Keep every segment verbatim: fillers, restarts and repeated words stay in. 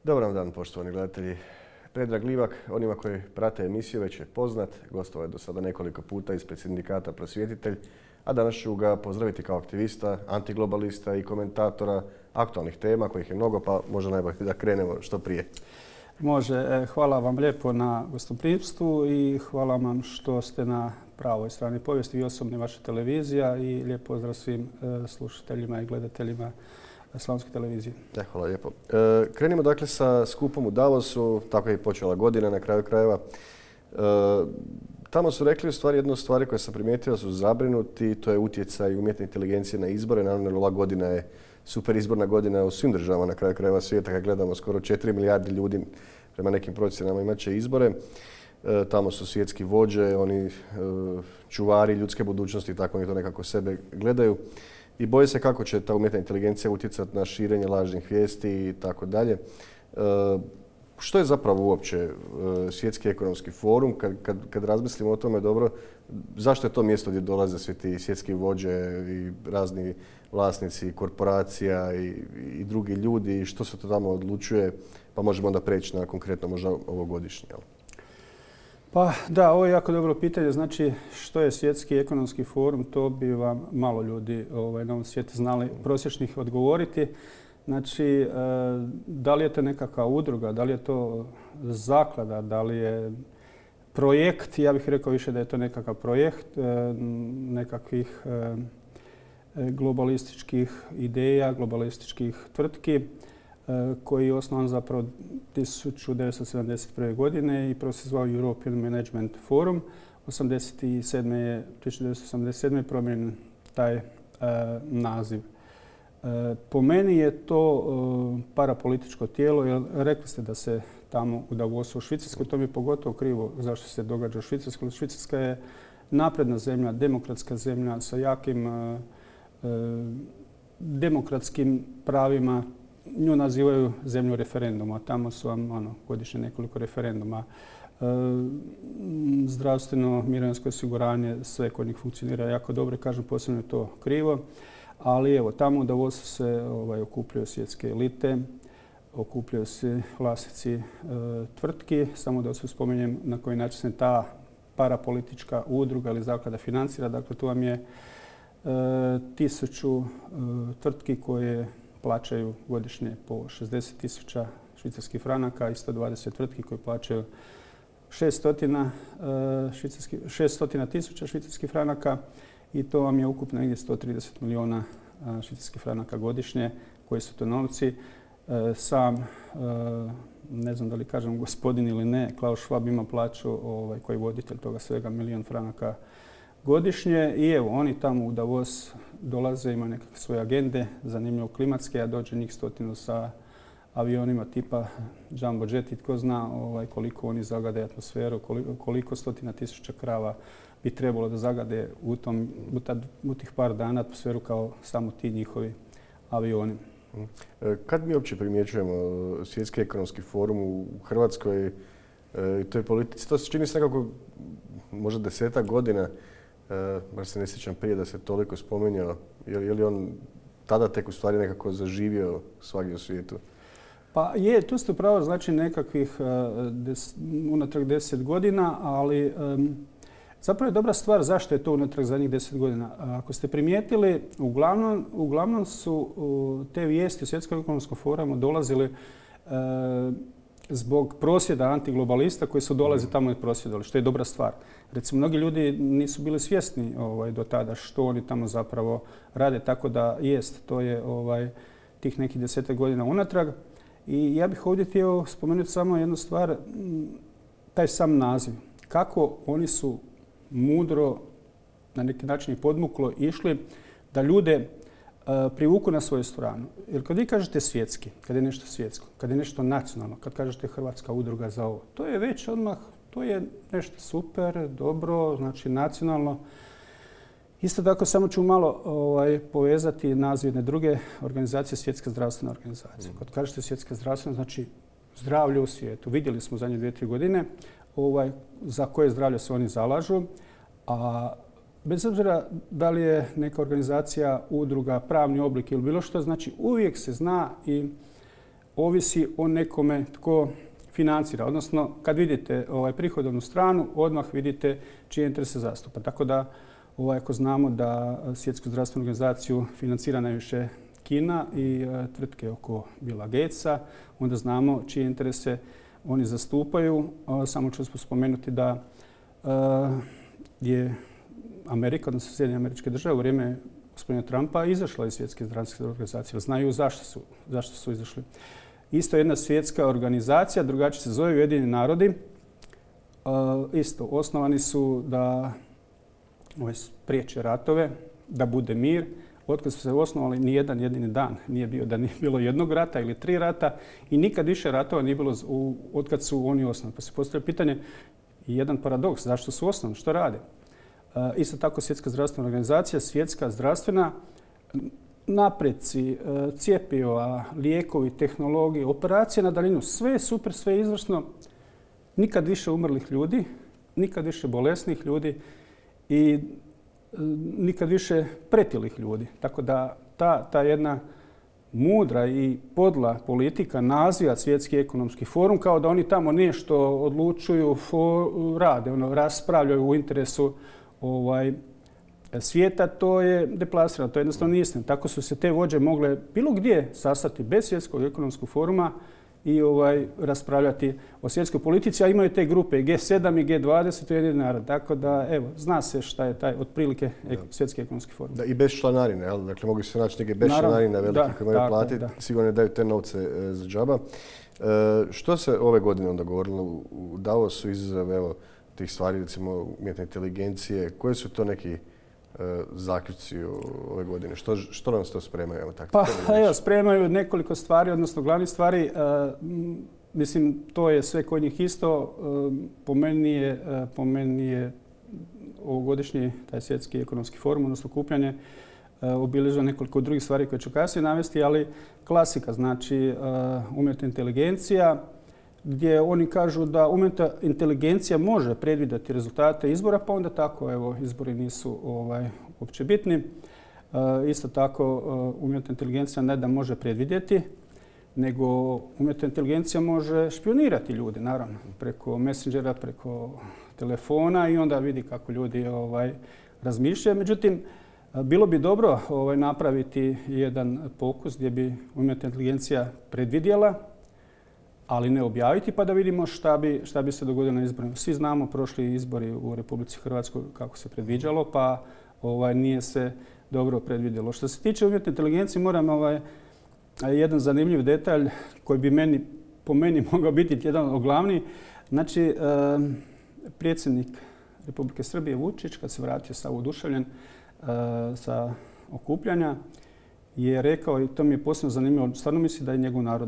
Dobar dan, poštovani gledatelji. Predrag Livak, onima koji prate emisiju već je poznat. Gostovao je do sada nekoliko puta ispred sindikata Prosvjetitelj, a danas ću ga pozdraviti kao aktivista, antiglobalista i komentatora aktualnih tema kojih je mnogo, pa možda najbolje da krenemo što prije. Može. Hvala vam lijepo na gostoprimstvu i hvala vam što ste na pravoj strani povijesti i osobno vaša televizija i lijep pozdrav svim slušateljima i gledateljima Slavonske televizije. Ja, hvala lijepo. E, krenimo dakle sa skupom u Davosu, tako je i počela godina na kraju krajeva. E, tamo su rekli u stvari jednu stvar koju sam primijetio, su zabrinuti, to je utjecaj umjetne inteligencije na izbore. Naravno, ova godina je super izborna godina u svim državama na kraju krajeva svijeta. Kad gledamo, skoro četiri milijarde ljudi prema nekim procjenama imat će izbore. E, tamo su svjetski vođe, oni e, čuvari ljudske budućnosti, tako oni to nekako sebe gledaju. I boje se kako će ta umjetna inteligencija utjecati na širenje lažnih vijesti i tako dalje. Što je zapravo uopće Svjetski ekonomski forum? Kad, kad, kad razmislimo o tome dobro, zašto je to mjesto gdje dolaze svi ti svjetski vođe i razni vlasnici korporacija i, i drugi ljudi i što se to tamo odlučuje? Pa možemo onda preći na konkretno možda ovogodišnje. Pa da, ovo je jako dobro pitanje. Znači, što je Svjetski ekonomski forum, to bi vam malo ljudi ovaj, na ovom svijetu znali prosječnih odgovoriti. Znači, e, da li je to nekakva udruga, da li je to zaklada, da li je projekt, ja bih rekao više da je to nekakav projekt e, nekakvih e, globalističkih ideja, globalističkih tvrtki koji je osnovan zapravo tisuću devetsto sedamdeset prve. godine i prvo se zvao European Management Forum. tisuću devetsto osamdeset sedme. promijenjen taj e, naziv. E, po meni je to e, parapolitičko tijelo, jer rekli ste da se tamo u Davosu u Švicarskoj, to mi je pogotovo krivo zašto se događa u Švicarskoj. Švicarska je napredna zemlja, demokratska zemlja sa jakim e, e, demokratskim pravima. Nju nazivaju zemlju referenduma. Tamo su vam ono, godišnje nekoliko referenduma. E, zdravstveno, mirovinsko osiguranje, sve kod njih funkcionira jako dobro. Kažem, posebno je to krivo. Ali evo, tamo u Davosu se ovaj, okupljaju svjetske elite, okupljaju se vlasnici e, tvrtki. Samo da se spominjem na koji način se ta parapolitička udruga ili zaklada financira. Dakle, tu vam je e, tisuću e, tvrtki koje plaćaju godišnje po šezdeset tisuća švicarskih franaka i sto dvadeset tvrtki koje plaćaju šesto tisuća švicarskih franaka i to vam je ukupno negdje sto trideset milijuna švicarskih franaka godišnje. Koji su to novci? Sam, ne znam da li kažem gospodin ili ne, Klaus Schwab ima plaću ovaj, koji je voditelj toga svega milijun franaka godišnje i evo, oni tamo u Davos dolaze, imaju nekakve svoje agende, zanimljivo klimatske, a dođe njih stotinu sa avionima tipa Jumbo Jet i tko zna ovaj, koliko oni zagade atmosferu, koliko, koliko stotina tisuća krava bi trebalo da zagade u, tom, u, ta, u tih par dana atmosferu kao samo ti njihovi avioni. Kad mi uopće primjećujemo Svjetski ekonomski forum u Hrvatskoj i toj politici, to se čini se nekako možda desetak godina, baš se ne sjećam prije da se toliko spominjao. Je li on tada tek u stvari nekako zaživio svagdje u svijetu? Pa je, tu ste upravo znači nekakvih des, unatrag deset godina, ali um, zapravo je dobra stvar zašto je to unatrag zadnjih deset godina. Ako ste primijetili, uglavnom, uglavnom su uh, te vijesti u Svjetskom ekonomskom forumu dolazile uh, zbog prosvjeda antiglobalista koji su dolazi tamo i prosvjedovali, što je dobra stvar. Recimo, mnogi ljudi nisu bili svjesni ovaj, do tada što oni tamo zapravo rade, tako da jest, to je ovaj, tih nekih desetak godina unatrag. I ja bih ovdje htio spomenuti samo jednu stvar, taj sam naziv. Kako oni su mudro, na neki način i podmuklo išli da ljude privuku na svoju stranu. Jer kad vi kažete svjetski, kad je nešto svjetsko, kad je nešto nacionalno, kad kažete Hrvatska udruga za ovo, to je već odmah, to je nešto super, dobro, znači nacionalno. Isto tako, samo ću malo ovaj, povezati naziv jedne druge organizacije, Svjetska zdravstvena organizacija. Kad kažete Svjetska zdravstvena, znači zdravlje u svijetu. Vidjeli smo zadnje dvije, tri godine ovaj, za koje zdravlje se oni zalažu, a bez obzira da li je neka organizacija, udruga, pravni oblik ili bilo što, znači uvijek se zna i ovisi o nekome tko financira. Odnosno, kad vidite ovaj, prihodovnu stranu, odmah vidite čije interese zastupa. Tako da, ovaj, ako znamo da Svjetsku zdravstvenu organizaciju financira najviše Kina i uh, tvrtke oko Billa Gatesa, onda znamo čije interese oni zastupaju. Uh, samo ću spomenuti da uh, je Amerika, odnosno Sjedinjene Američke Države u vrijeme gospodina Trumpa izašla iz Svjetske zdravstvene organizacije. Znaju zašto su, zašto su izašli. Isto jedna svjetska organizacija, drugačije se zove Ujedinjeni narodi. Uh, isto, osnovani su da ovaj, spriječe ratove, da bude mir. Otkad su se osnovali, ni jedan jedini dan nije bio da nije bilo jednog rata ili tri rata i nikad više ratova nije bilo u, otkad su oni osnovani. Pa se postavlja pitanje i jedan paradoks, zašto su osnovani, što rade? Uh, isto tako Svjetska zdravstvena organizacija, svjetska zdravstvena, napreci, uh, cjepiva, lijekovi, tehnologije, operacije na daljinu, sve je super, sve je izvrsno. Nikad više umrlih ljudi, nikad više bolesnih ljudi i nikad više pretilih ljudi. Tako da ta, ta jedna mudra i podla politika naziva Svjetski ekonomski forum kao da oni tamo nešto odlučuju, for, rade, ono, raspravljaju u interesu ovaj, svijeta, to je deplasirano, to je jednostavno nije istina. Tako su se te vođe mogle bilo gdje sastati bez Svjetskog ekonomskog foruma i ovaj, raspravljati o svjetskoj politici, a imaju te grupe G sedam i G dvadeset Ujedinjeni narod. Tako da, evo, zna se šta je taj otprilike ek, Svjetski ekonomski forum. Da, i bez članarine, jel? Dakle, mogu se naći neke bez članarine velike koje moraju platiti, da. Sigurno ne daju te novce e, za džaba. E, što se ove godine onda govorilo u, u Davosu izazove, evo, tih stvari, recimo umjetne inteligencije, koje su to neki zaključci ove godine? Što, što nam se to spremaju? Evo, tako, pa evo, spremaju nekoliko stvari, odnosno glavnih stvari. Uh, mislim, to je sve kod njih isto. Uh, po meni je, uh, po meni je ovogodišnji taj Svjetski ekonomski forum, odnosno okupljanje, uh, obilježio nekoliko drugih stvari koje ću kasnije navesti, ali klasika, znači uh, umjetna inteligencija, gdje oni kažu da umjetna inteligencija može predvidjeti rezultate izbora, pa onda tako, evo, izbori nisu ovaj, uopće bitni. E, isto tako, umjetna inteligencija ne da može predvidjeti, nego umjetna inteligencija može špionirati ljude, naravno, preko messengera, preko telefona i onda vidi kako ljudi ovaj, razmišljaju. Međutim, bilo bi dobro ovaj, napraviti jedan pokus gdje bi umjetna inteligencija predvidjela, ali ne objaviti pa da vidimo šta bi, šta bi se dogodilo na izborima. Svi znamo prošli izbori u Republici Hrvatskoj kako se predviđalo, pa ovaj, nije se dobro predvidjelo. Što se tiče umjetne inteligencije, moram ovaj, jedan zanimljiv detalj koji bi meni, po meni mogao biti jedan od glavnih. Znači, eh, predsjednik Republike Srbije Vučić, kad se vratio sav oduševljen eh, sa okupljanja, je rekao, i to mi je posebno zanimljivo, stvarno misli da je njegov narod,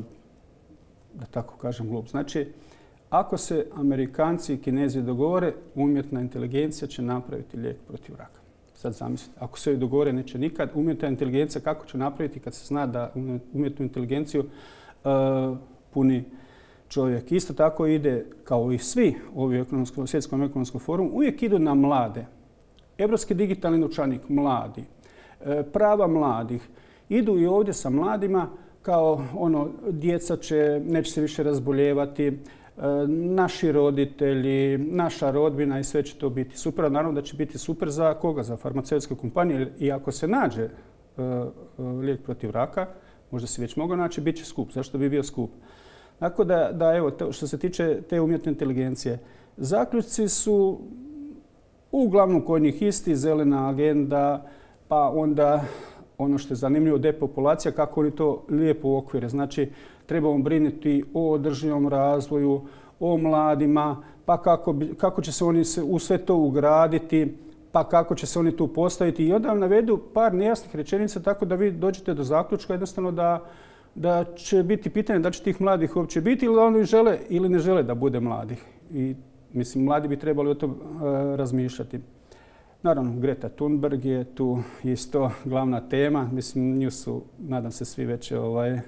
da tako kažem, glup. Znači, ako se Amerikanci i Kinezi dogovore, umjetna inteligencija će napraviti lijek protiv raka. Sad zamislite, ako se dogovore, neće nikad. Umjetna inteligencija kako će napraviti kad se zna da umjetnu inteligenciju uh, puni čovjek. Isto tako ide, kao i svi ovi u Svjetskom ekonomskom forumu, uvijek idu na mlade. Evropski digitalni novčanik, mladi. E, prava mladih. Idu i ovdje sa mladima, kao ono, djeca će, neće se više razboljevati, e, naši roditelji, naša rodbina i sve će to biti super. Naravno da će biti super za koga? Za farmaceutske kompanije. I ako se nađe e, lijek protiv raka, možda se već mogao naći, bit će skup. Zašto bi bio skup? Tako da, da evo, to, što se tiče te umjetne inteligencije, zaključci su uglavnom kod njih isti, zelena agenda, pa onda ono što je zanimljivo, depopulacija, kako oni to lijepo uokvire. Znači, trebamo brinuti o održivom razvoju, o mladima, pa kako, bi, kako će se oni u sve to ugraditi, pa kako će se oni tu postaviti. I onda vam navedu par nejasnih rečenica tako da vi dođete do zaključka jednostavno da, da će biti pitanje da će tih mladih uopće biti ili oni žele ili ne žele da bude mladih. I mislim, mladi bi trebali o tom uh, razmišljati. Naravno, Greta Thunberg je tu isto glavna tema. Mislim, nju su, nadam se, svi već ovaj, uh,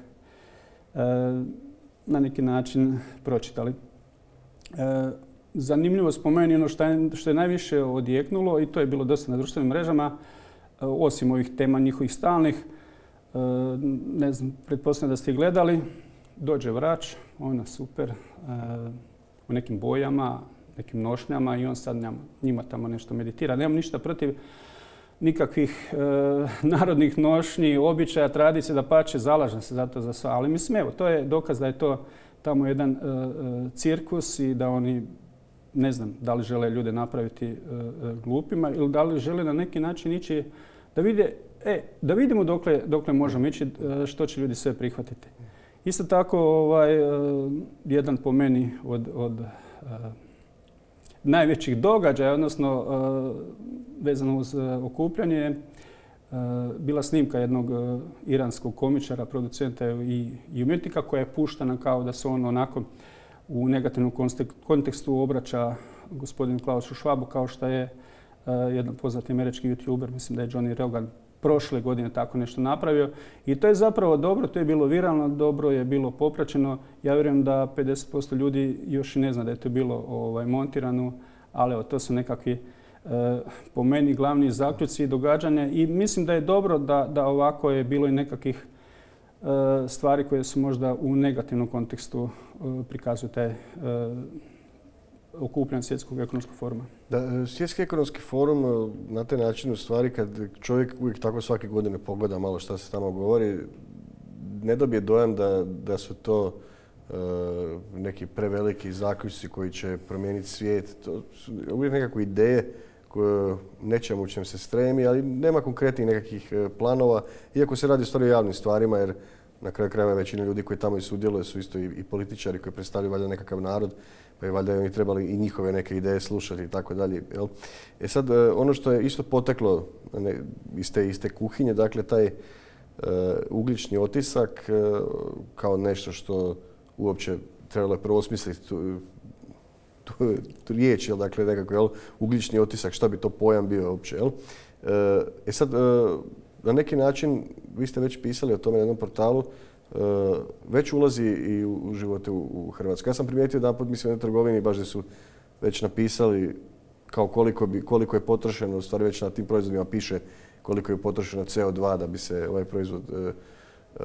na neki način pročitali. Uh, zanimljivo spomenuti ono što je, što je najviše odjeknulo i to je bilo dosta na društvenim mrežama, uh, osim ovih tema njihovih stalnih. Uh, ne znam, pretpostavljam da ste gledali. dođe vrač, ono super, u nekim bojama, nekim nošnjama i on sad njima tamo nešto meditira. Nemam ništa protiv nikakvih e, narodnih nošnji, običaja, tradicije, da pače, zalažem se za to za sve. Ali mislim, evo, to je dokaz da je to tamo jedan e, cirkus i da oni, ne znam, da li žele ljude napraviti e, glupima ili da li žele na neki način ići da vide, e, da vidimo dokle, dokle možemo ići, što će ljudi sve prihvatiti. Isto tako, ovaj, jedan po meni od, od uh, najvećih događaja, odnosno uh, vezano uz uh, okupljanje, uh, bila snimka jednog uh, iranskog komičara, producenta i, i umjetnika koja je puštena kao da se on onako u negativnom kontekstu obraća gospodinu Klausu Schwabu, kao što je uh, jedan poznati američki youtuber, mislim da je Johnny Rogan, prošle godine tako nešto napravio. I to je zapravo dobro, to je bilo viralno, dobro je bilo popraćeno. Ja vjerujem da pedeset posto ljudi još i ne zna da je to bilo ovaj, montirano, ali evo, to su nekakvi e, po meni glavni zaključci i događanja i mislim da je dobro da, da ovako je bilo i nekakvih e, stvari koje su možda u negativnom kontekstu e, prikazuju taj e, okupljanje Svjetskog ekonomskog foruma. Da, Svjetski ekonomski forum na taj način u stvari kad čovjek uvijek tako svake godine pogleda malo šta se tamo govori, ne dobije dojam da, da su to uh, neki preveliki zaključci koji će promijeniti svijet. To su uvijek nekakve ideje koje nečemu u čem se stremi, ali nema konkretnih nekakvih planova, iako se radi stvari o javnim stvarima, jer na kraju krajeva većina ljudi koji tamo i sudjeluju su isto i, i političari koji predstavljaju valjda nekakav narod, pa je valjda oni trebali i njihove neke ideje slušati i tako dalje. E sad, ono što je isto poteklo ne, iz te iste kuhinje, dakle taj uh, ugljični otisak uh, kao nešto što uopće trebalo je prvo osmisliti tu, tu, tu riječ, jel, dakle nekako, jel, ugljični otisak, šta bi to pojam bio uopće, jel? Uh, e sad, uh, na neki način, vi ste već pisali o tome na jednom portalu, već ulazi i u živote u Hrvatskoj. Ja sam primijetio da put mislim na trgovini baš da su već napisali kao koliko, bi, koliko je potrošeno, u stvari već na tim proizvodima piše koliko je potrošeno C O dva da bi se ovaj proizvod e, e,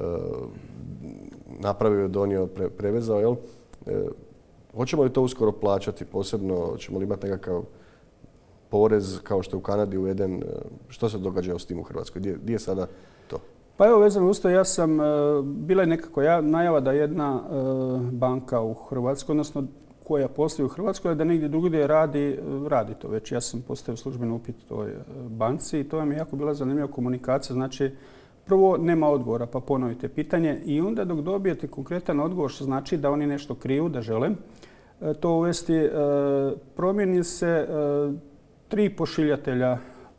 napravio, donio, pre, prevezao. Jel? E, hoćemo li to uskoro plaćati posebno? Hoćemo li imati nekakav porez kao što je u Kanadi uveden? Što se događa s tim u Hrvatskoj? Gdje, gdje je sada to? Pa evo, vezano uz to, ja sam, bila je nekako ja, najava da jedna banka u Hrvatskoj, odnosno koja postoji u Hrvatskoj, da negdje drugdje radi, radi to već. Ja sam postavio službeno upit toj banci i to vam je jako bila zanimljiva komunikacija. Znači, prvo nema odgovora pa ponovite pitanje i onda dok dobijete konkretan odgovor, što znači da oni nešto kriju, da žele to uvesti, promijeni se tri pošiljatelja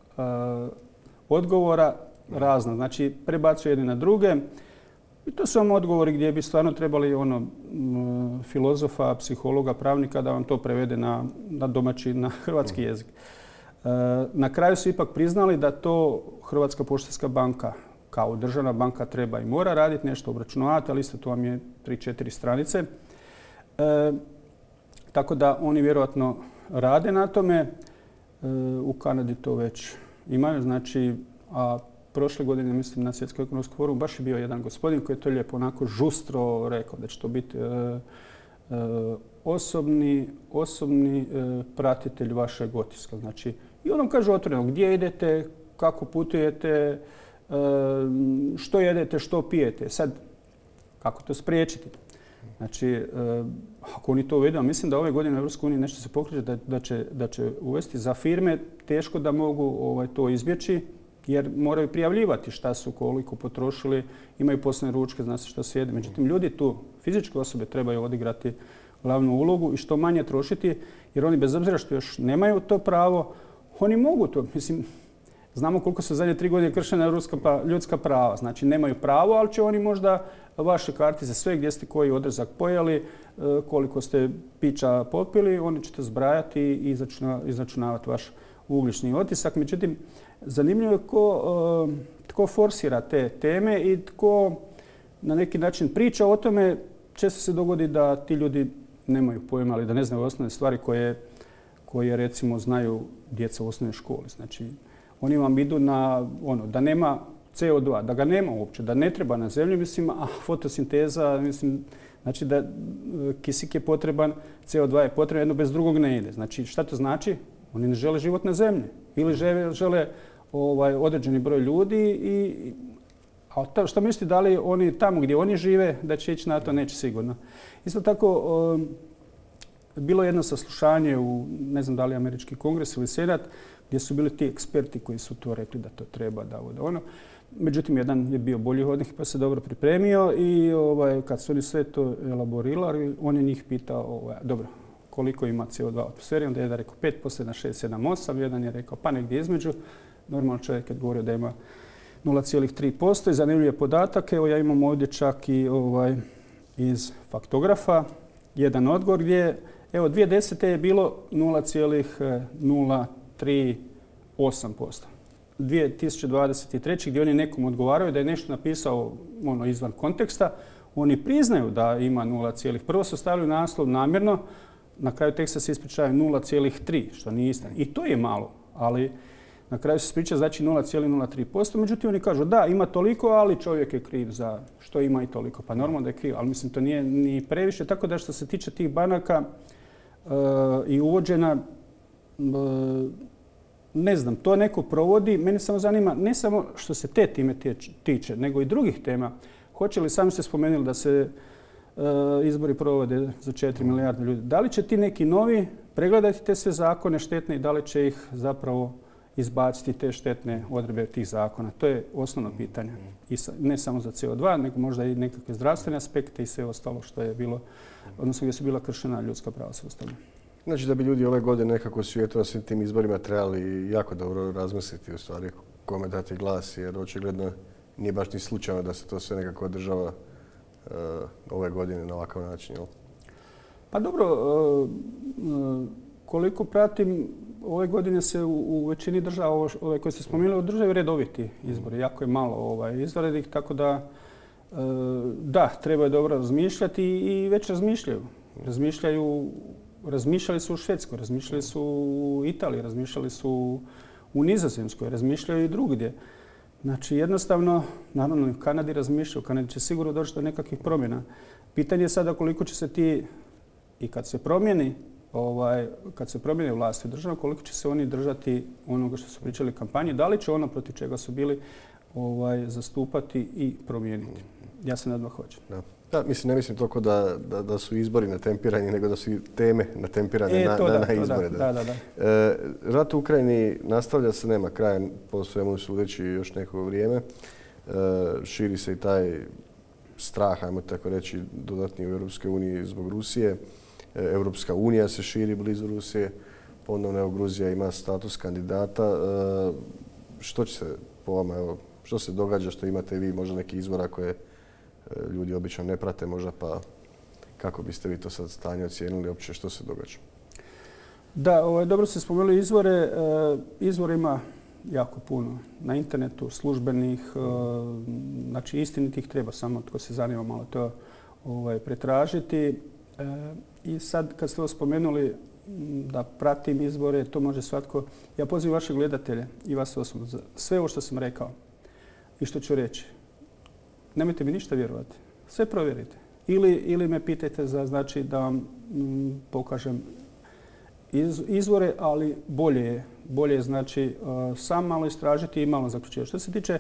odgovora razna. Znači, prebacuju jedni na druge. I to su vam odgovori gdje bi stvarno trebali ono, m, filozofa, psihologa, pravnika da vam to prevede na, na domaći, na hrvatski jezik. E, na kraju su ipak priznali da to Hrvatska poštanska banka kao državna banka treba i mora raditi, nešto obračunavati, ali isto to vam je tri četiri stranice. E, tako da oni vjerojatno rade na tome. E, u Kanadi to već imaju, znači, a prošle godine, mislim, na Svjetskom ekonomskom forumu baš je bio jedan gospodin koji je to lijepo onako žustro rekao da će to biti e, e, osobni, osobni e, pratitelj vašeg otiska. Znači, i on vam kaže otvoreno gdje idete, kako putujete, e, što jedete, što pijete. Sad, kako to spriječiti? Znači, e, ako oni to uvedu, mislim da ove godine u Europskoj uniji nešto se pokreće da, da, će, da će uvesti za firme, teško da mogu ovaj, to izbjeći, jer moraju prijavljivati šta su, koliko potrošili, imaju poslovne ručke, zna se što se jede. Međutim, ljudi tu, fizičke osobe, trebaju odigrati glavnu ulogu i što manje trošiti, jer oni bez obzira što još nemaju to pravo, oni mogu to. Mislim, znamo koliko su zadnje tri godine kršena ljudska prava. Znači, nemaju pravo, ali će oni možda vaše kartice, sve gdje ste koji odrezak pojeli, koliko ste pića popili, oni ćete zbrajati i izračunavati vaš ugljični otisak. Međutim, zanimljivo je tko, tko forsira te teme i tko na neki način priča o tome. Često se dogodi da ti ljudi nemaju pojma, ali da ne znaju osnovne stvari koje, koje recimo znaju djeca u osnovnoj školi. Znači, oni vam idu na ono, da nema C O dva, da ga nema uopće, da ne treba na zemlji, mislim, a fotosinteza, mislim, znači da kisik je potreban, C O dva je potreban, jedno bez drugog ne ide. Znači, šta to znači? Oni ne žele život na zemlji ili žele, žele ovaj, određeni broj ljudi i a ta, šta mislite da li oni tamo gdje oni žive da će ići na to? Neće sigurno. Isto tako, um, bilo je jedno saslušanje u, ne znam da li američki kongres ili senat, gdje su bili ti eksperti koji su to rekli da to treba, da ovo, da ono. Međutim, jedan je bio bolji od njih pa se dobro pripremio i ovaj, kad su oni sve to elaborirali, on je njih pitao, ovaj, dobro, koliko ima C O dva u atmosferi, onda je jedan rekao pet posto, jedan šest, sedam, osam, jedan je rekao pa negdje između. Normalno čovjek je govorio da ima nula zarez tri posto i zanimljiv je podatak. Evo ja imam ovdje čak i ovaj, iz faktografa jedan odgovor gdje evo dvije tisuće desete. je bilo nula zarez nula tri osam posto. dvije tisuće dvadeset treće. gdje oni nekom odgovaraju da je nešto napisao ono, izvan konteksta, oni priznaju da ima nula zarez. Prvo su stavili naslov namjerno, na kraju teksta se ispričaju nula zarez tri, što nije istina. I to je malo, ali na kraju se ispriča znači nula zarez nula tri posto. Međutim, oni kažu da, ima toliko, ali čovjek je kriv za što ima i toliko. Pa normalno da je kriv, ali mislim to nije ni previše. Tako da što se tiče tih banaka uh, i uvođena, uh, ne znam, to neko provodi. Mene samo zanima, ne samo što se te time tiče, nego i drugih tema. Hoće li, sami ste spomenuli da se uh, izbori provode za četiri milijarde ljudi. Da li će ti neki novi pregledati te sve zakone štetne i da li će ih zapravo izbaciti te štetne odredbe tih zakona? To je osnovno pitanje. I ne samo za C O dva, nego možda i nekakve zdravstvene aspekte i sve ostalo što je bilo, odnosno gdje su bila kršena ljudska prava sustavno. Znači da bi ljudi ove godine nekako u svijetu na svim tim izborima trebali jako dobro razmisliti u stvari kome dati glas, jer očigledno nije baš ni slučajno da se to sve nekako održava uh, ove godine na ovakav način, jel? Pa dobro, uh, uh, koliko pratim, ove godine se u, u većini država, ove koje ste spomenuli, održaju redoviti izbori. Jako je malo ovaj, izvanrednih, tako da uh, da, treba je dobro razmišljati i već razmišljaju. Razmišljaju Razmišljali su u Švedskoj, razmišljali su u Italiji, razmišljali su u Nizozemskoj, razmišljaju i drugdje. Znači jednostavno, naravno i u Kanadi razmišljaju, u Kanadi će sigurno doći do nekakvih promjena. Pitanje je sada koliko će se ti, i kad se promijeni, ovaj, kad se promijene vlasti u državi, koliko će se oni držati onoga što su pričali u kampanji, da li će ono protiv čega su bili ovaj, zastupati i promijeniti. Ja se nadam hoće. Da. Da, mislim, ne mislim toliko da, da, da su izbori natempirani, nego da su i teme natempirane e, na, to na, da, na to izbore. Da, da, da, da. E, rat u Ukrajini nastavlja se, nema kraja, po svemu sudeći još neko vrijeme. E, širi se i taj strah, ajmo tako reći, dodatni u Europskoj uniji zbog Rusije. E, Europska unija se širi blizu Rusije. Ponovno, evo, Gruzija ima status kandidata. E, što će se po vama, evo, što se događa, što imate vi, možda neki izvora koje ljudi obično ne prate možda, pa kako biste vi to sad stanje ocijenili, uopće što se događa? Da, ovaj, dobro ste spomenuli izvore. E, izvora ima jako puno na internetu, službenih, e, znači istinitih, treba samo tko se zanima malo to ovaj, pretražiti. E, I sad kad ste ovo spomenuli da pratim izbore, to može svatko. Ja pozivam vaše gledatelje i vas osobno za sve ovo što sam rekao i što ću reći. Nemojte mi ništa vjerovati. Sve provjerite. Ili, ili me pitajte za, znači, da vam m, pokažem iz, izvore, ali bolje je. Bolje je, znači, uh, sam malo istražiti i malo zaključiti. Što se tiče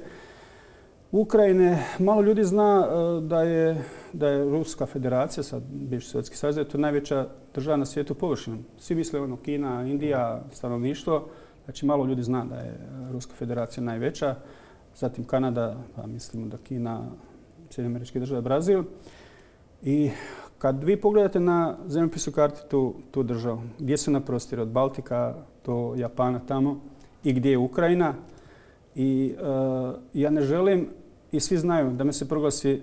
Ukrajine, malo ljudi zna uh, da, je, da je Ruska federacija, sad bivši Sovjetski savez, da je to najveća država na svijetu površinom. Svi misle ono Kina, Indija, stanovništvo. Znači, malo ljudi zna da je Ruska federacija najveća. Zatim Kanada, pa mislimo da Kina, Sjedinjene Američke Države, Brazil. I kad vi pogledate na zemljopisnu karti tu, tu državu, gdje su na prostoru od Baltika do Japana tamo i gdje je Ukrajina. I uh, ja ne želim, i svi znaju da me se proglasi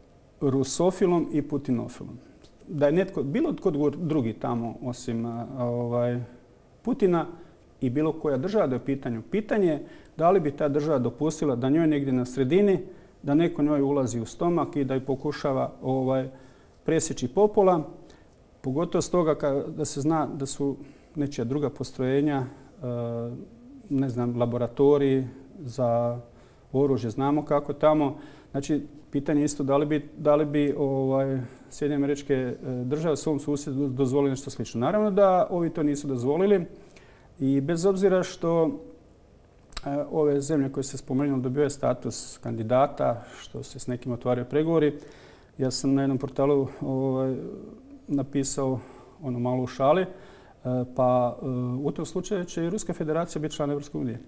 rusofilom i putinofilom. Da je netko, bilo tko drugi tamo osim uh, ovaj, Putina i bilo koja država da je u pitanju. Pitanje je da li bi ta država dopustila da njoj negdje na sredini, da neko njoj ulazi u stomak i da ju pokušava ovaj, presjeći popola. Pogotovo stoga da se zna da su nečija druga postrojenja, ne znam, laboratoriji za oružje znamo kako tamo. Znači, pitanje je isto da li bi, da li bi ovaj, Sjedinjene Američke Države svom susjedu dozvolili nešto slično. Naravno da ovi to nisu dozvolili i bez obzira što e, ove zemlje koje se spomenuli dobivaju status kandidata, što se s nekim otvaraju pregovori, ja sam na jednom portalu ovaj, napisao ono malo u šali, pa u tom slučaju će i Ruska federacija biti član Europske unije.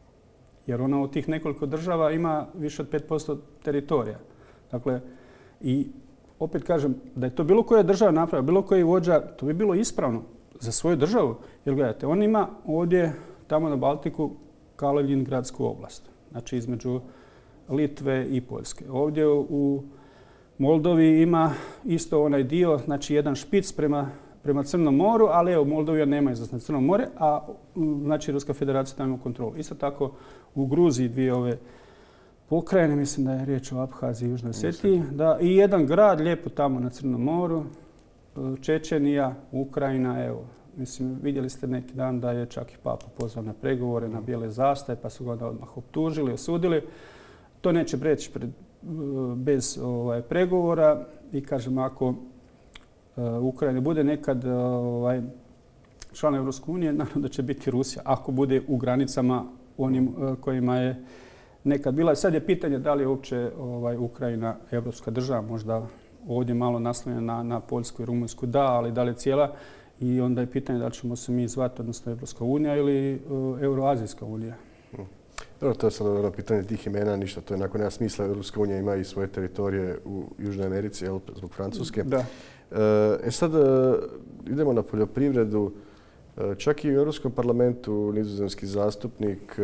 Jer ona od tih nekoliko država ima više od pet posto teritorija. Dakle, i opet kažem, da je to bilo koja država napravila, bilo koji vođa, to bi bilo ispravno za svoju državu. Jer gledajte, on ima ovdje, tamo na Baltiku, Kaliningradsku oblast. Znači između Litve i Poljske. Ovdje u Moldovi ima isto onaj dio, znači jedan špic prema, prema Crnom moru, ali evo Moldovija nema izlaz na Crno more, a znači Ruska federacija tamo ima kontrolu. Isto tako u Gruziji dvije ove pokrajine, mislim da je riječ o Abhaziji i Južnoj Osetiji, da i jedan grad lijepo tamo na Crnom moru, Čečenija, Ukrajina, evo. Mislim, vidjeli ste neki dan da je čak i Papa pozvao na pregovore, na bijele zastave, pa su ga onda odmah optužili, osudili. To neće preći pred, bez ovaj, pregovora i kažem, ako uh, Ukrajina bude nekad uh, ovaj, član Europske unije, naravno da će biti Rusija, ako bude u granicama onim uh, kojima je nekad bila. Sad je pitanje da li je uopće ovaj, Ukrajina europska država, možda ovdje malo naslonjena na, na Poljsku i Rumunjsku, da, ali da li je cijela. I onda je pitanje da li ćemo se mi zvati, odnosno Europska unija ili uh, Euroazijska unija. Dobro, to je sad ono pitanje tih imena, ništa, to je nakon nema smisla. Europska unija ima i svoje teritorije u Južnoj Americi, jel, zbog Francuske. Da. E sad idemo na poljoprivredu. Čak i u Europskom parlamentu nizozemski zastupnik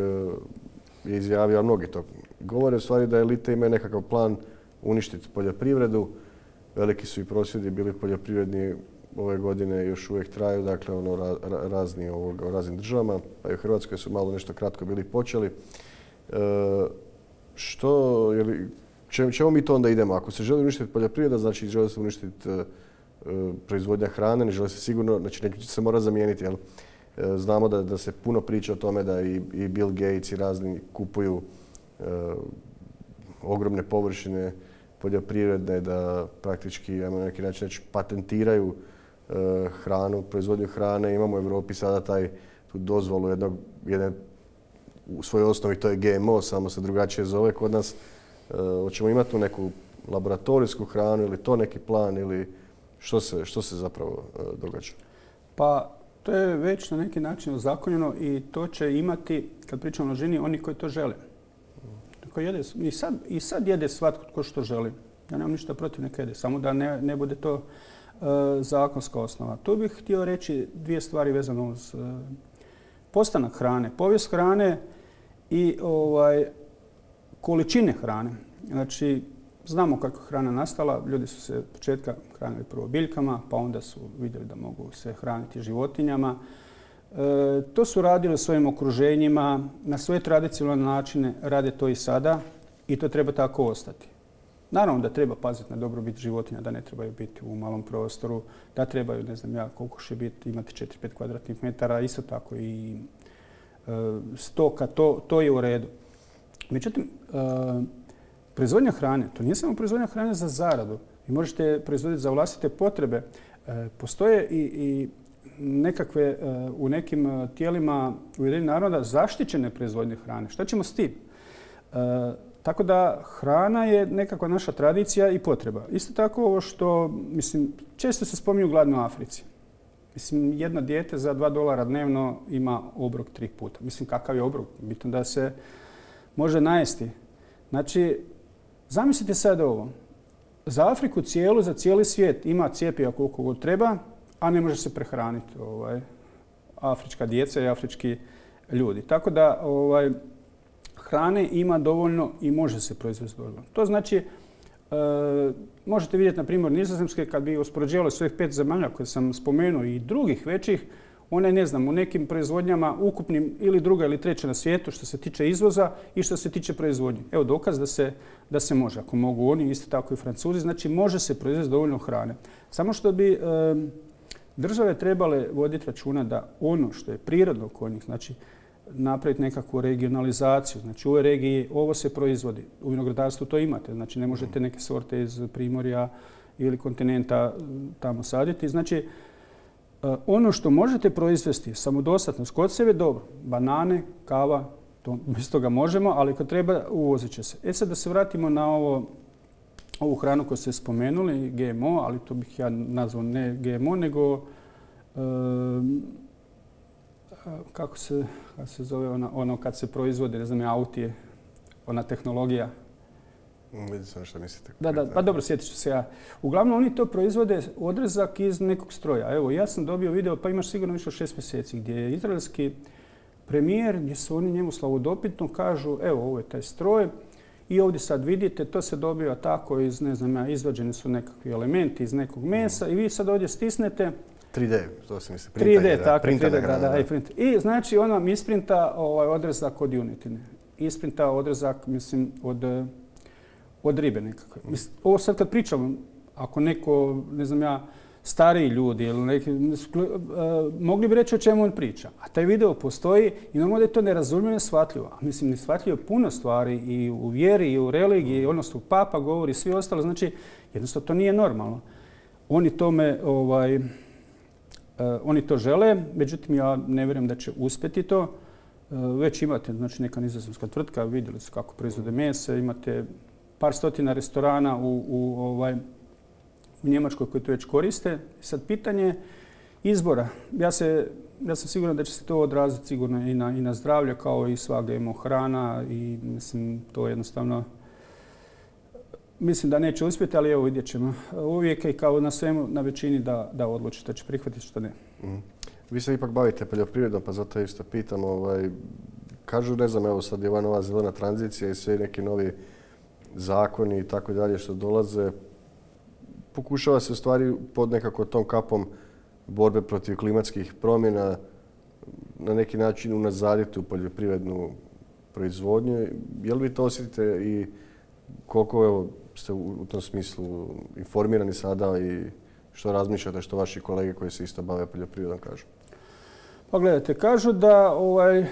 je izjavio, a mnogi to govore u stvari da elite imaju nekakav plan uništiti poljoprivredu. Veliki su i prosvjedi bili poljoprivredni ove godine, još uvijek traju, dakle ono ra, ra, razni ovoga, u raznim državama, pa i u Hrvatskoj su malo nešto kratko bili počeli. E, što, je li, čemu, čemu mi to onda idemo? Ako se želi uništiti poljoprivreda, znači želi se uništiti e, proizvodnja hrane, ne želi se sigurno, znači neki će se mora zamijeniti, jel? E, znamo da, da se puno priča o tome da i, i Bill Gates i razni kupuju e, ogromne površine poljoprivredne, da praktički, ajmo na neki način reći, patentiraju hranu, proizvodnju hrane. Imamo u Europi sada taj, tu dozvolu jednog, jedne, u svojoj osnovi to je G M O, samo se drugačije zove kod nas. E, hoćemo imati tu neku laboratorijsku hranu ili to neki plan ili što se, što se zapravo e, događa? Pa to je već na neki način ozakonjeno i to će imati, kad pričamo o ženi, oni koji to žele. Koji jede, i, sad, I sad jede svatko tko što želi. Ja nemam ništa protiv neka jede, samo da ne, ne bude to zakonska osnova. Tu bih htio reći dvije stvari vezano uz postanak hrane, povijest hrane i ovaj, količine hrane. Znači, znamo kako je hrana nastala. Ljudi su se od početka hranili prvo biljkama, pa onda su vidjeli da mogu se hraniti životinjama. E, to su radili u svojim okruženjima, na svoje tradicionalne načine, rade to i sada i to treba tako ostati. Naravno da treba paziti na dobrobit životinja, da ne trebaju biti u malom prostoru, da trebaju, ne znam ja koliko će biti, imati četiri do pet kvadratnih metara, isto tako i e, stoka, to, to je u redu. Međutim, e, proizvodnja hrane, to nije samo proizvodnja hrane za zaradu. Vi možete proizvoditi za vlastite potrebe. E, postoje i, i nekakve e, u nekim tijelima Ujedinjenih naroda zaštićene proizvodnje hrane. Šta ćemo s tim? E, Tako da hrana je nekakva naša tradicija i potreba. Isto tako ovo što, mislim, često se spominju gladni u Africi. Mislim, jedno dijete za dva dolara dnevno ima obrok tri puta. Mislim, kakav je obrok? Bitno da se može najesti. Znači, zamislite sad ovo. Za Afriku cijelu, za cijeli svijet ima cjepiva koliko god treba, a ne može se prehraniti ovaj, afrička djeca i afrički ljudi. Tako da, ovaj, hrane ima dovoljno i može se proizvesti dovoljno. To znači, e, možete vidjeti na primjer Nizozemske, kad bi uspoređivali svojih pet zemalja koje sam spomenuo i drugih većih, one, ne znam, u nekim proizvodnjama ukupnim ili druga ili treća na svijetu što se tiče izvoza i što se tiče proizvodnje. Evo dokaz da se, da se može. Ako mogu oni, isto tako i Francuzi, znači može se proizvesti dovoljno hrane. Samo što bi e, države trebale voditi računa da ono što je prirodno kod njih, znači napraviti nekakvu regionalizaciju. Znači u ovoj regiji ovo se proizvodi. U vinogradarstvu to imate. Znači ne možete neke sorte iz Primorja ili kontinenta tamo saditi. Znači ono što možete proizvesti, samodostatnost kod sebe, dobro. Banane, kava, to bez toga možemo, ali kad treba uvozit će se. E sad da se vratimo na ovo, ovu hranu koju ste spomenuli, G M O, ali to bih ja nazvao ne G M O, nego um, kako se, kako se zove ono, ono kad se proizvode, ne znam, auti, ona tehnologija. Vidim sam što mislite. Da, da, pa dobro, sjetit ću se ja. Uglavnom oni to proizvode odrezak iz nekog stroja. Evo, ja sam dobio video, pa imaš sigurno više od šest mjeseci, gdje je izraelski premijer, gdje su oni njemu slavodobitno kažu, evo, ovo je taj stroj i ovdje sad vidite, to se dobiva tako iz, ne znam ja, izvađeni su nekakvi elementi iz nekog mesa i vi sad ovdje stisnete tri D, to se misli. tri D, tako, tri D, da, da, i print. I znači on vam isprinta ovaj, odrezak od junetine. Isprinta odrezak, mislim, od, od ribe nekakve. Mislim, ovo sad kad pričam, ako neko, ne znam ja, stariji ljudi ili neki, uh, mogli bi reći o čemu on priča. A taj video postoji i normalno da je to nerazumljivo i neshvatljivo. A mislim, neshvatljivo je puno stvari i u vjeri i u religiji, odnosno Papa govori i svi ostalo. Znači, jednostavno to nije normalno. Oni tome, ovaj, uh, oni to žele, međutim ja ne vjerujem da će uspjeti to. Uh, već imate, znači, neka nizozemska tvrtka, vidjeli su kako proizvode mese, imate par stotina restorana u, u ovaj, u Njemačkoj koji to već koriste. Sad pitanje izbora. Ja, se, ja sam siguran da će se to odraziti sigurno i na, i na zdravlje kao i sva G M O hrana i mislim to jednostavno mislim da neće uspjeti, ali evo vidjet ćemo. Uvijek je kao na svemu na većini da, da odluči što će prihvatiti što ne. Mm. Vi se ipak bavite poljoprivredom pa zato isto pitam. Ovaj, kažu, ne znam, evo sad je ova nova zelena tranzicija i sve neki novi zakoni i tako dalje što dolaze. Pokušava se u stvari pod nekako tom kapom borbe protiv klimatskih promjena na neki način unazaditi u poljoprivrednu proizvodnju. Je li vi to osjetite i koliko evo, ste u tom smislu informirani sada i što razmišljate, što vaši kolege koji se isto bave poljoprivredom kažu? Pa gledajte, kažu da ovaj,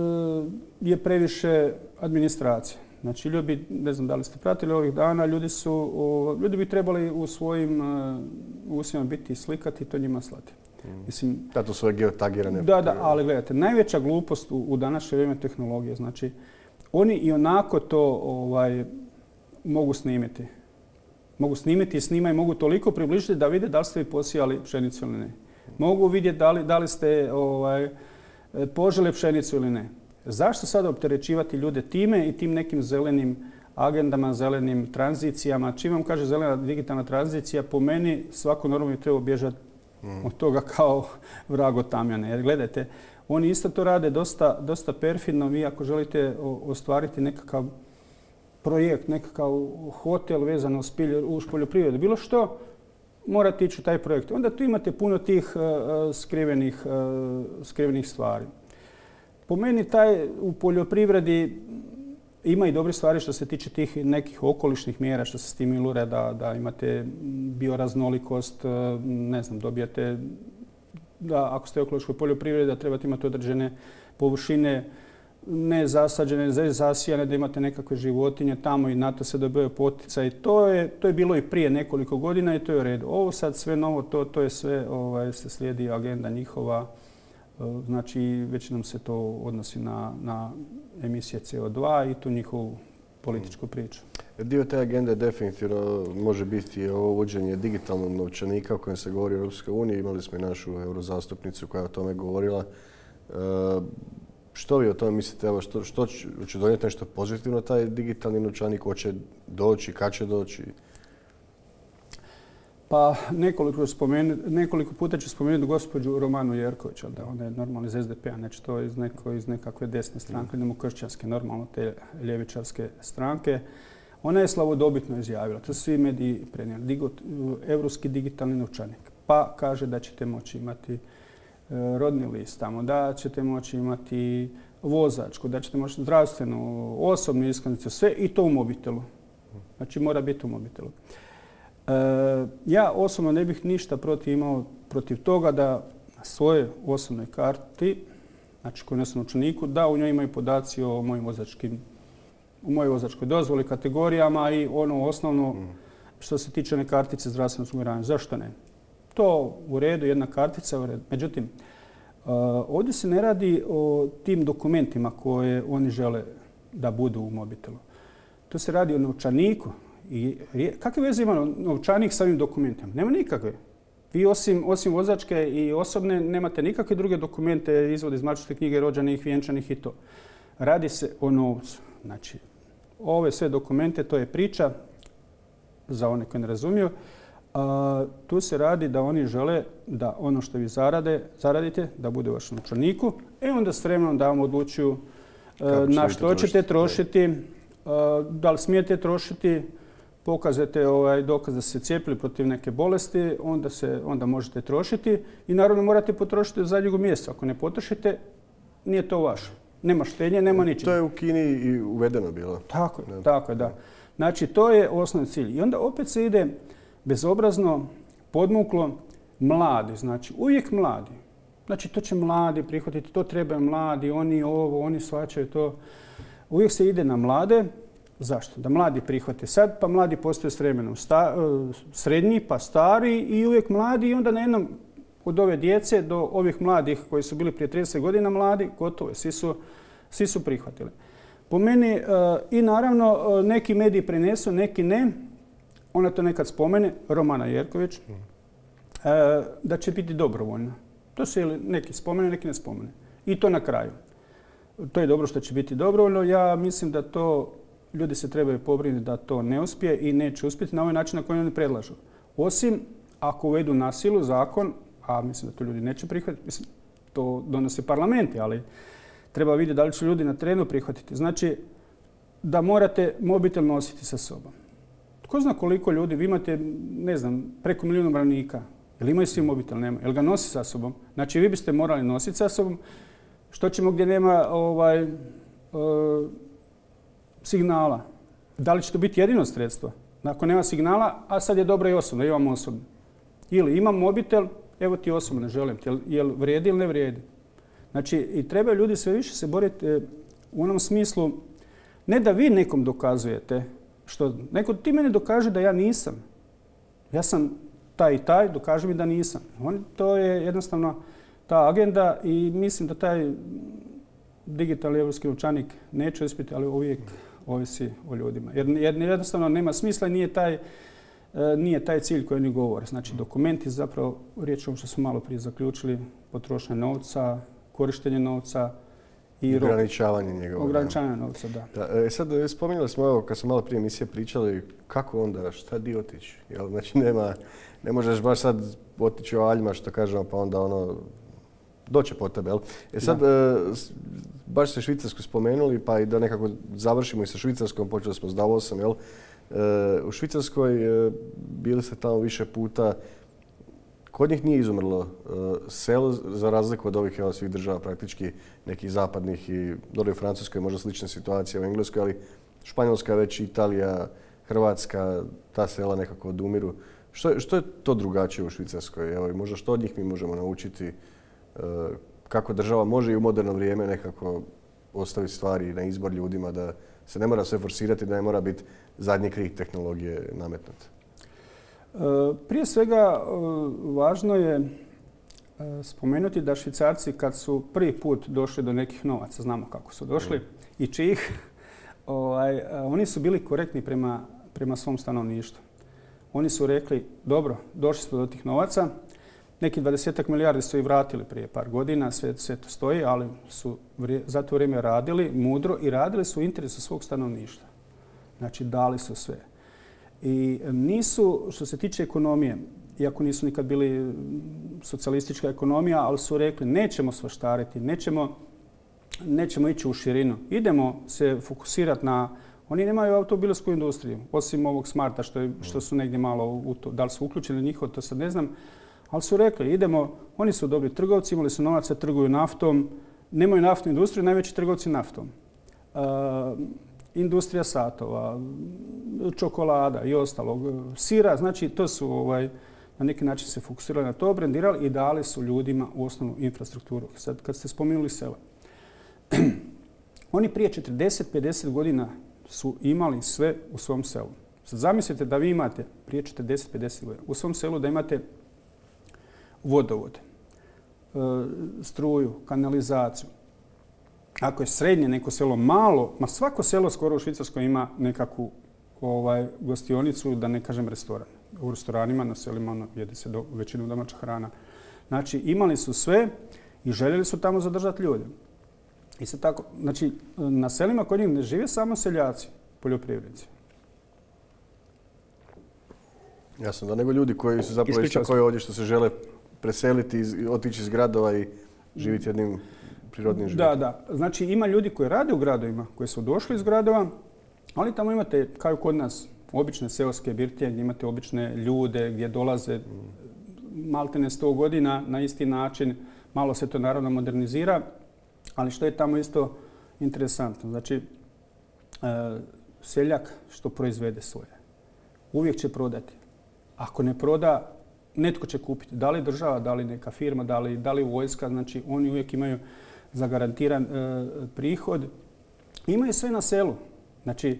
je previše administracije. Znači, ljudi, ne znam da li ste pratili ovih dana, ljudi, su, ljudi bi trebali u svojim usjevima biti slikati i to njima slati. Mm. Mislim, da, to su ove geotagirane. Da, da, ali gledajte, najveća glupost u, u današnje vrijeme tehnologije. Znači, oni i onako to ovaj, mogu snimiti. Mogu snimiti i snimaju, mogu toliko približiti da vide da li ste vi posijali pšenicu ili ne. Mogu vidjeti da li, da li ste ovaj, poželi pšenicu ili ne. Zašto sada opterećivati ljude time i tim nekim zelenim agendama, zelenim tranzicijama? Čim vam kaže zelena digitalna tranzicija, po meni svako normalno treba bježati mm. od toga kao vrag od tamjana. Jer gledajte, oni isto to rade dosta, dosta perfidno. Vi ako želite ostvariti nekakav projekt, nekakav hotel vezan uz poljoprivredu, bilo što, morate ići u taj projekt. Onda tu imate puno tih uh, skrivenih, uh, skrivenih stvari. Po meni taj u poljoprivredi ima i dobre stvari što se tiče tih nekih okolišnih mjera što se stimulira da, da imate bioraznolikost, ne znam, dobijate da ako ste u ekološkoj poljoprivredi da trebate imati određene površine ne zasađene, ne zasijane, da imate nekakve životinje tamo i na to se dobije poticaj. To je, to je bilo i prije nekoliko godina i to je u redu. Ovo sad sve novo, to, to je sve, ovaj, se slijedi agenda njihova. Znači, već nam se to odnosi na, na emisije C O dva i tu njihovu političku priču. Dio te agende definitivno može biti ovo uvođenje digitalnog novčanika o kojem se govori u Europskoj uniji. Imali smo i našu eurozastupnicu koja je o tome govorila. E, što vi o tome mislite? Evo, što, što će, će donijeti nešto pozitivno taj digitalni novčanik? Hoće doći? Kad će doći? Pa nekoliko, spomenu, nekoliko puta ću spomenuti gospođu Romanu Jerković, da ona je normalno iz S D P-a, neće to iz, neko, iz nekakve desne stranke, demokršćanske, normalno te ljevičarske stranke. Ona je slavodobitno izjavila, to su svi mediji prenijeli, Digot, evropski digitalni novčanik. Pa kaže da ćete moći imati rodni list tamo, da ćete moći imati vozačku, da ćete moći zdravstvenu, osobnu iskaznicu, sve i to u mobitelu. Znači mora biti u mobitelu. Ja osobno ne bih ništa protiv imao protiv toga da na svojoj osobnoj karti znači koji nosi novčaniku, da u njoj imaju podaci o mojim vozačkim, u mojoj vozačkoj dozvoli, kategorijama i ono osnovno što se tiče one kartice zdravstvenog osiguranja. Zašto ne? To u redu, jedna kartica u redu. Međutim, ovdje se ne radi o tim dokumentima koje oni žele da budu u mobitelu. To se radi o novčaniku. I kakve veze ima novčanik sa ovim dokumentima? Nema nikakve. Vi osim, osim vozačke i osobne nemate nikakve druge dokumente, izvode iz matične knjige, rođenih, vjenčanih i to. Radi se o novcu. Znači, ove sve dokumente, to je priča za one koji ne razumiju. A, tu se radi da oni žele da ono što vi zarade, zaradite, da bude u vašem novčaniku i onda s vremenom da vam odlučuju na što ćete trošiti, da li smijete trošiti, pokažete ovaj dokaz da ste se cijepili protiv neke bolesti, onda, se, onda možete trošiti i naravno morate potrošiti do zadnjeg mjeseca. Ako ne potrošite, nije to vaše. Nema štednje, nema ničega. To je u Kini i uvedeno bilo. Tako je, tako je, da. Znači, to je osnovni cilj. I onda opet se ide bezobrazno, podmuklo, mladi. Znači, uvijek mladi. Znači, to će mladi prihvatiti, to trebaju mladi, oni ovo, oni shvaćaju to. Uvijek se ide na mlade. Zašto? Da mladi prihvate sad, pa mladi postaju s vremenom srednji, pa stari i uvijek mladi i onda na jednom od ove djece do ovih mladih koji su bili prije trideset godina mladi, gotovo je, svi su, svi su prihvatili. Po meni i naravno neki mediji prenesu, neki ne. Ona to nekad spomene, Romana Jerković, da će biti dobrovoljna. To se neki spomene, neki ne spomene. I to na kraju. To je dobro što će biti dobrovoljno. Ja mislim da to ljudi se trebaju pobrinuti da to ne uspije i neće uspjeti na ovaj način na koji oni predlažu. Osim ako uvedu na silu zakon, a mislim da to ljudi neće prihvatiti, mislim, to donose parlamenti, ali treba vidjeti da li će ljudi na terenu prihvatiti. Znači, da morate mobitel nositi sa sobom. Tko zna koliko ljudi, vi imate, ne znam, preko milijuna umirovljenika. Jel imaju svi mobitel? Nema. Jel ga nosi sa sobom? Znači, vi biste morali nositi sa sobom. Što ćemo gdje nema ovaj, uh, signala? Da li će to biti jedino sredstvo? Ako nema signala, a sad je dobro i osobno, imam osobno. Ili imam mobitel, evo ti osobno, ne želim. Jel, jel vrijedi ili ne vrijedi? Znači, i treba ljudi sve više se boriti u onom smislu, ne da vi nekom dokazujete, što neko ti meni dokaže da ja nisam. Ja sam taj i taj, dokaže mi da nisam. On, to je jednostavno ta agenda i mislim da taj digitalni evropski novčanik neće uspjeti, ali uvijek ovisi o ljudima. Jer jednostavno nema smisla i nije taj, nije taj cilj koji oni govore. Znači dokumenti zapravo, riječ o što smo malo prije zaključili, potrošnja novca, korištenje novca i ograničavanje njegova. Ograničavanje novca, da. da e, sad spominjali smo, evo, kad smo malo prije emisije pričali, kako onda, šta di otići? Jel, znači nema, ne možeš baš sad otići o aljima, što kažemo, pa onda ono, doće po tebe. Jel? E sad, e, baš ste Švicarsku spomenuli, pa i da nekako završimo i sa Švicarskom, počeli smo s Davosom, jel? E, u Švicarskoj e, bili ste tamo više puta. Kod njih nije izumrlo uh, selo, za razliku od ovih evo, svih država praktički nekih zapadnih i dobro u Francuskoj je možda slična situacija u Engleskoj, ali Španjolska već, Italija, Hrvatska, ta sela nekako odumiru. Što, što je to drugačije u Švicarskoj? Evo, i možda što od njih mi možemo naučiti uh, kako država može i u moderno vrijeme nekako ostaviti stvari na izbor ljudima, da se ne mora sve forsirati, da ne mora biti zadnji krik tehnologije nametnut. Prije svega, važno je spomenuti da Švicarci kad su prvi put došli do nekih novaca, znamo kako su došli mm. i čih, ovaj, oni su bili korektni prema, prema svom stanovništvu. Oni su rekli, dobro, došli smo do tih novaca, neki dvadesetak milijardi su i vratili prije par godina, sve, sve to stoji, ali su za to vrijeme radili mudro i radili su u interesu svog stanovništva. Znači, dali su sve. I nisu, što se tiče ekonomije, iako nisu nikad bili socijalistička ekonomija, ali su rekli nećemo svaštariti, nećemo, nećemo ići u širinu. Idemo se fokusirati na... Oni nemaju automobilsku industriju, osim ovog Smarta što, je, što su negdje malo u to. Da li su uključeni njihov, to sad ne znam. Ali su rekli idemo, oni su dobri trgovci, imali su novaca, trguju naftom, nemaju naftnu industriju, najveći trgovci naftom. Uh, industrija satova, čokolada i ostalog, sira, znači to su ovaj, na neki način se fokusirali na to, brendirali i dali su ljudima osnovnu infrastrukturu. Sad kad ste spomenuli sela, Oni prije četrdeset pedeset godina su imali sve u svom selu. Sad zamislite da vi imate prije četrdeset pedeset godina u svom selu da imate vodovod, struju, kanalizaciju. Ako je srednje neko selo malo, ma svako selo skoro u Švicarskoj ima nekakvu ovaj, gostionicu, da ne kažem restoran. U restoranima na selima ono, jede se do, većinom domaća hrana. Znači imali su sve i željeli su tamo zadržati ljude. I sad tako, znači na selima kod njih ne žive samo seljaci, poljoprivrednici. Jasno, da nego ljudi koji su zapravo isto koji ovdje što se žele preseliti, iz, otići iz gradova i živjeti jednim prirodnim životom. Da, da. Znači ima ljudi koji rade u gradovima, koji su došli iz gradova, ali tamo imate, kao kod nas, obične seoske birtije gdje imate obične ljude, gdje dolaze maltene sto godina na isti način. Malo se to naravno modernizira, ali što je tamo isto interesantno. Znači, e, seljak što proizvede svoje, uvijek će prodati. Ako ne proda, netko će kupiti. Da li država, da li neka firma, da li, da li vojska. Znači, oni uvijek imaju zagarantiran e, prihod. Imaju sve na selu. Znači,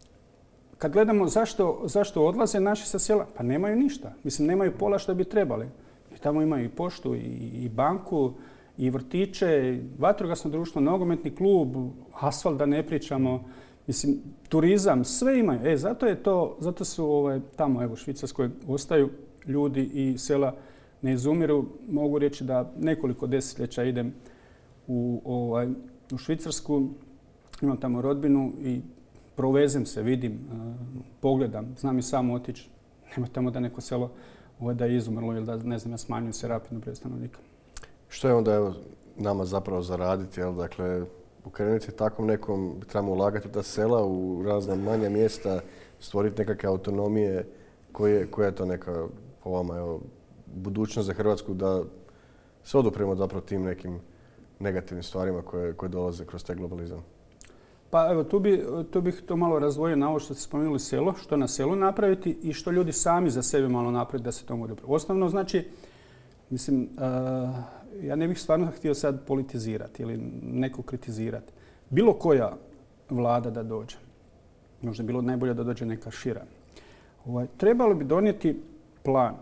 kad gledamo zašto, zašto odlaze naši sa sela, pa nemaju ništa. Mislim, nemaju pola što bi trebali. I tamo imaju i poštu, i, i banku, i vrtiće, i vatrogasno društvo, nogometni klub, asfalt da ne pričamo. Mislim, turizam, sve imaju. E, zato je to, zato su ovaj, tamo, evo, u Švicarskoj ostaju ljudi i sela ne izumiru. Mogu reći da nekoliko desetljeća idem u, ovaj, u Švicarsku, imam tamo rodbinu i provezem se, vidim, pogledam, znam i sam otići. Nema tamo da neko selo ovaj, da je izumrlo ili da, ne znam, ja smanjuju se rapidno broj stanovnika. Što je onda evo, nama zapravo zaraditi? Jel? Dakle, pokrenuti takvom nekom, trebamo ulagati u ta sela, u razna manja mjesta, stvoriti nekakve autonomije. Koje, koja je to neka, po vama, evo, budućnost za Hrvatsku da se odupremo zapravo tim nekim negativnim stvarima koje, koje dolaze kroz taj globalizam? Pa evo, tu, bi, tu bih to malo razdvojio na ovo što ste spomenuli selo, što na selu napraviti i što ljudi sami za sebe malo napraviti da se tomu odupre. Osnovno znači, mislim, uh, ja ne bih stvarno htio sad politizirati ili neko kritizirati. Bilo koja vlada da dođe, možda bilo najbolje da dođe neka šira, ovaj, trebalo bi donijeti plan.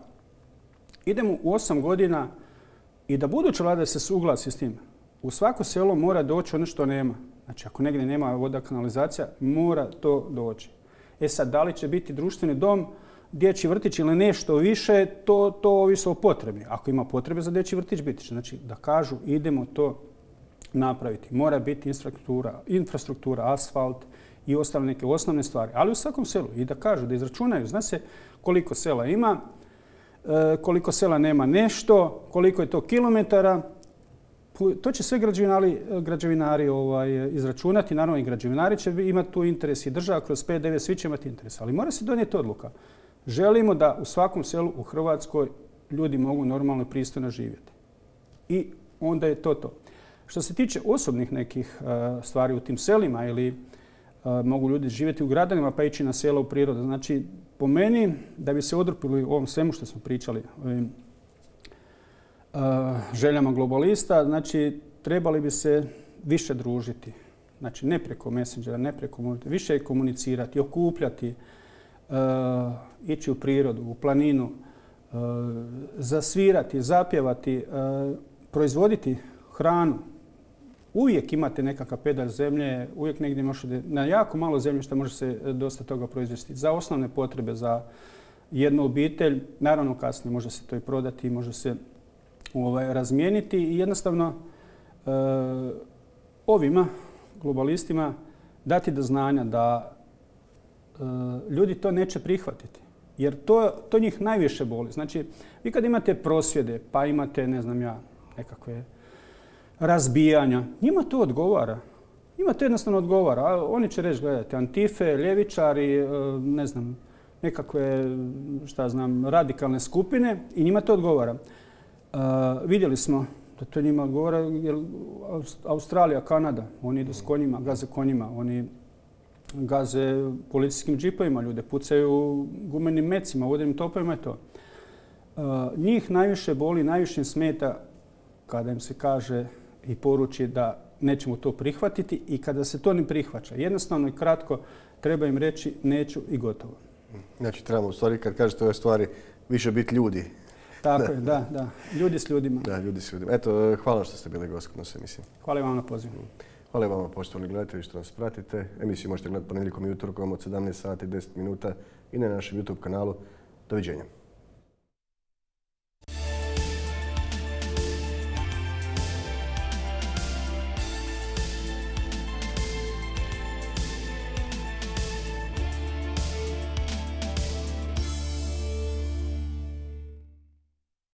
Idemo u osam godina i da buduća vlada se suglasi s tim. U svako selo mora doći ono što nema. Znači, ako negdje nema voda, kanalizacija, mora to doći. E sad, da li će biti društveni dom, dječji vrtić ili nešto više, to, to ovisi o potrebi. Ako ima potrebe za dječji vrtić, biti će. Znači, da kažu, idemo to napraviti. Mora biti infrastruktura, infrastruktura, asfalt i ostale neke osnovne stvari. Ali u svakom selu. I da kažu, da izračunaju. Zna se koliko sela ima, koliko sela nema nešto, koliko je to kilometara. To će sve građevinari, građevinari ovaj, izračunati. Naravno i građevinari će imati tu interes i država kroz P D V, svi će imati interes. Ali mora se donijeti odluka. Želimo da u svakom selu u Hrvatskoj ljudi mogu normalno i pristojno živjeti. I onda je to to. Što se tiče osobnih nekih uh, stvari u tim selima ili uh, mogu ljudi živjeti u gradovima pa ići na selo u prirodu. Znači, po meni, da bi se odrupili u ovom svemu što smo pričali, ovim uh, željama globalista, znači, trebali bi se više družiti. Znači, ne preko messengera, ne preko mobiliteta, više komunicirati, okupljati, uh, ići u prirodu, u planinu, uh, zasvirati, zapjevati, uh, proizvoditi hranu. Uvijek imate nekakav pedalj zemlje, uvijek negdje možete, na jako malo zemljišta može se dosta toga proizvesti. Za osnovne potrebe, za jednu obitelj, naravno kasnije može se to i prodati, može se ovaj, razmijeniti i jednostavno e, ovima, globalistima, dati do znanja da e, ljudi to neće prihvatiti. Jer to, to njih najviše boli. Znači, vi kad imate prosvjede, pa imate, ne znam ja, nekakve razbijanja, njima to odgovara. Njima to jednostavno odgovara. A oni će reći, gledajte, antife, ljevičari, ne znam, nekakve, šta znam, radikalne skupine i njima to odgovara. Uh, vidjeli smo da to njima odgovara jer Australija, Kanada, oni idu s konjima, gaze konjima, oni gaze policijskim džipovima, ljude pucaju gumenim mecima, vodenim topovima i to. Uh, njih najviše boli, najviše im smeta kada im se kaže i poruči da nećemo to prihvatiti i kada se to ne prihvaća, jednostavno i kratko treba im reći neću i gotovo. Znači trebamo u stvari, kad kažete ove stvari, više biti ljudi. Tako je, da, da. Ljudi s ljudima. Da, ljudi s ljudima. Eto, hvala što ste bili gost kod nas emisije. Hvala vam na pozivu. Hvala vam, poštovani gledatelji, što nas pratite. Emisiju možete gledati ponedjeljkom i utorkom od sedamnaest sati i deset minuta i na našem YouTube kanalu. Doviđenja.